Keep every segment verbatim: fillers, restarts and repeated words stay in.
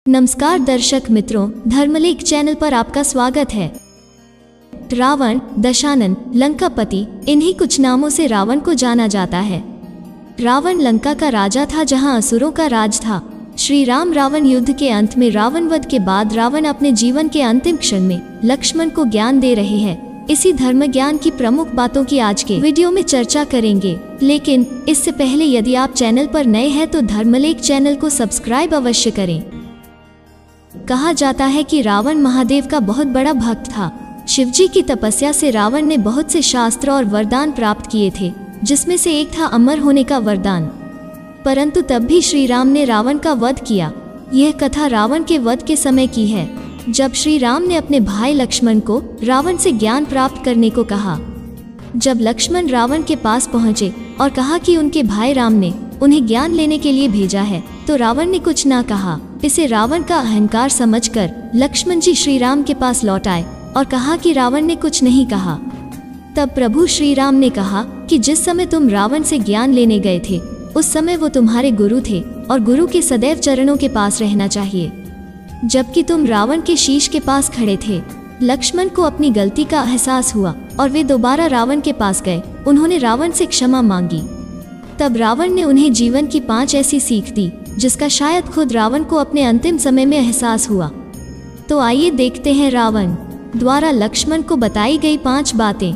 नमस्कार दर्शक मित्रों, धर्मलेख चैनल पर आपका स्वागत है। रावण, दशानन, लंकापति, इन्हीं कुछ नामों से रावण को जाना जाता है। रावण लंका का राजा था जहां असुरों का राज था। श्री राम रावण युद्ध के अंत में रावण वध के बाद रावण अपने जीवन के अंतिम क्षण में लक्ष्मण को ज्ञान दे रहे हैं। इसी धर्म ज्ञान की प्रमुख बातों की आज के वीडियो में चर्चा करेंगे। लेकिन इससे पहले यदि आप चैनल पर नए हैं तो धर्मलेख चैनल को सब्सक्राइब अवश्य करें। कहा जाता है कि रावण महादेव का बहुत बड़ा भक्त था। शिवजी की तपस्या से रावण ने बहुत से शास्त्र और वरदान प्राप्त किए थे, जिसमें से एक था अमर होने का वरदान। परंतु तब भी श्री राम ने रावण का वध किया। यह कथा रावण के वध के समय की है, जब श्री राम ने अपने भाई लक्ष्मण को रावण से ज्ञान प्राप्त करने को कहा। जब लक्ष्मण रावण के पास पहुंचे और कहा कि उनके भाई राम ने उन्हें ज्ञान लेने के लिए भेजा है, तो रावण ने कुछ ना कहा। इसे रावण का अहंकार समझकर लक्ष्मण जी श्री राम के पास लौट आए और कहा कि रावण ने कुछ नहीं कहा। तब प्रभु श्री राम ने कहा कि जिस समय तुम रावण से ज्ञान लेने गए थे, उस समय वो तुम्हारे गुरु थे और गुरु के सदैव चरणों के पास रहना चाहिए, जबकि तुम रावण के शीश के पास खड़े थे। लक्ष्मण को अपनी गलती का एहसास हुआ और वे दोबारा रावण के पास गए। उन्होंने रावण से क्षमा मांगी। तब रावण ने उन्हें जीवन की पांच ऐसी सीख दी जिसका शायद खुद रावण को अपने अंतिम समय में एहसास हुआ। तो आइए देखते हैं रावण द्वारा लक्ष्मण को बताई गई पांच बातें।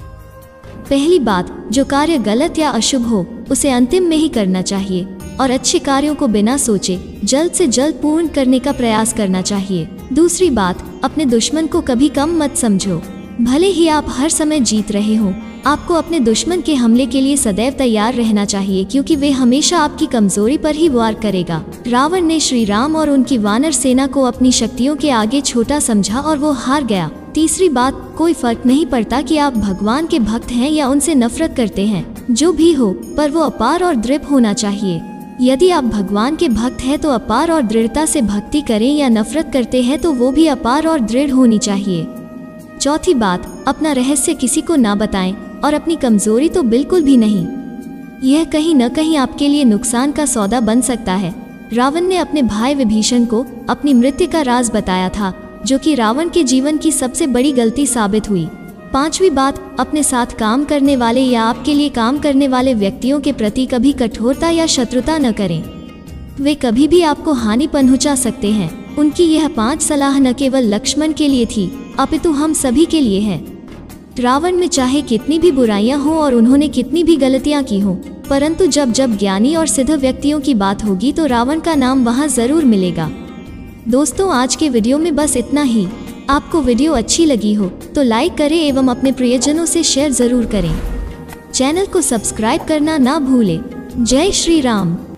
पहली बात, जो कार्य गलत या अशुभ हो उसे अंतिम में ही करना चाहिए और अच्छे कार्यों को बिना सोचे जल्द से जल्द पूर्ण करने का प्रयास करना चाहिए। दूसरी बात, अपने दुश्मन को कभी कम मत समझो। भले ही आप हर समय जीत रहे हो, आपको अपने दुश्मन के हमले के लिए सदैव तैयार रहना चाहिए, क्योंकि वे हमेशा आपकी कमजोरी पर ही वार करेगा। रावण ने श्री राम और उनकी वानर सेना को अपनी शक्तियों के आगे छोटा समझा और वो हार गया। तीसरी बात, कोई फर्क नहीं पड़ता कि आप भगवान के भक्त हैं या उनसे नफरत करते हैं, जो भी हो, पर वो अपार और दृढ़ होना चाहिए। यदि आप भगवान के भक्त हैं तो अपार और दृढ़ता से भक्ति करें, या नफरत करते हैं तो वो भी अपार और दृढ़ होनी चाहिए। चौथी बात, अपना रहस्य किसी को ना बताएं और अपनी कमजोरी तो बिल्कुल भी नहीं। यह कहीं न कहीं आपके लिए नुकसान का सौदा बन सकता है। रावण ने अपने भाई विभीषण को अपनी मृत्यु का राज बताया था, जो कि रावण के जीवन की सबसे बड़ी गलती साबित हुई। पांचवी बात, अपने साथ काम करने वाले या आपके लिए काम करने वाले व्यक्तियों के प्रति कभी कठोरता या शत्रुता न करें। वे कभी भी आपको हानि पहुंचा सकते हैं। उनकी यह पांच सलाह न केवल लक्ष्मण के लिए थी, अपितु हम सभी के लिए है। रावण में चाहे कितनी भी बुराइयां हों और उन्होंने कितनी भी गलतियां की हों, परंतु जब जब ज्ञानी और सिद्ध व्यक्तियों की बात होगी तो रावण का नाम वहां जरूर मिलेगा। दोस्तों, आज के वीडियो में बस इतना ही। आपको वीडियो अच्छी लगी हो तो लाइक करें एवं अपने प्रियजनों से शेयर जरूर करें। चैनल को सब्सक्राइब करना ना भूलें। जय श्री राम।